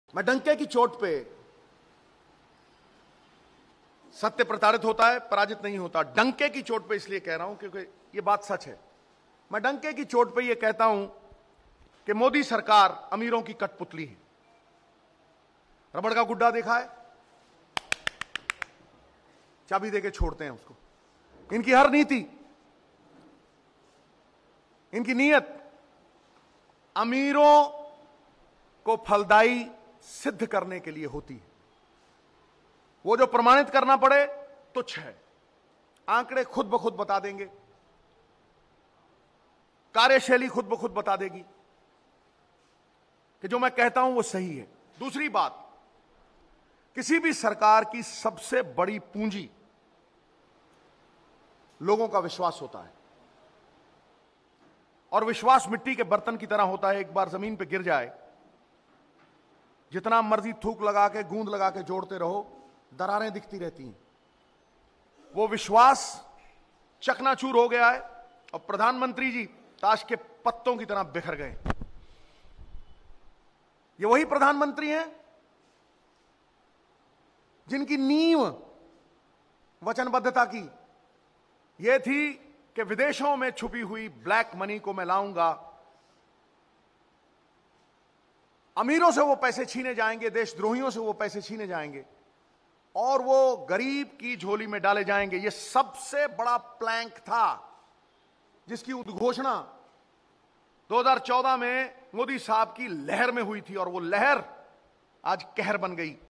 मैं डंके की चोट पे सत्य प्रताड़ित होता है, पराजित नहीं होता। डंके की चोट पे इसलिए कह रहा हूं क्योंकि यह बात सच है। मैं डंके की चोट पे यह कहता हूं कि मोदी सरकार अमीरों की कठपुतली है। रबड़ का गुड्डा देखा है, चाबी देके छोड़ते हैं उसको। इनकी हर नीति, इनकी नीयत अमीरों को फलदायी सिद्ध करने के लिए होती है। वो जो प्रमाणित करना पड़े तुच्छ है। आंकड़े खुद ब खुद बता देंगे, कार्यशैली खुद ब खुद बता देगी कि जो मैं कहता हूं वो सही है। दूसरी बात, किसी भी सरकार की सबसे बड़ी पूंजी लोगों का विश्वास होता है, और विश्वास मिट्टी के बर्तन की तरह होता है। एक बार जमीन पे गिर जाए, जितना मर्जी थूक लगा के, गूंद लगा के जोड़ते रहो, दरारें दिखती रहती हैं। वो विश्वास चकनाचूर हो गया है और प्रधानमंत्री जी ताश के पत्तों की तरह बिखर गए। ये वही प्रधानमंत्री हैं जिनकी नींव वचनबद्धता की यह थी कि विदेशों में छुपी हुई ब्लैक मनी को मैं लाऊंगा, अमीरों से वो पैसे छीने जाएंगे, देशद्रोहियों से वो पैसे छीने जाएंगे और वो गरीब की झोली में डाले जाएंगे। ये सबसे बड़ा प्लैंक था जिसकी उद्घोषणा 2014 में मोदी साहब की लहर में हुई थी, और वो लहर आज कहर बन गई।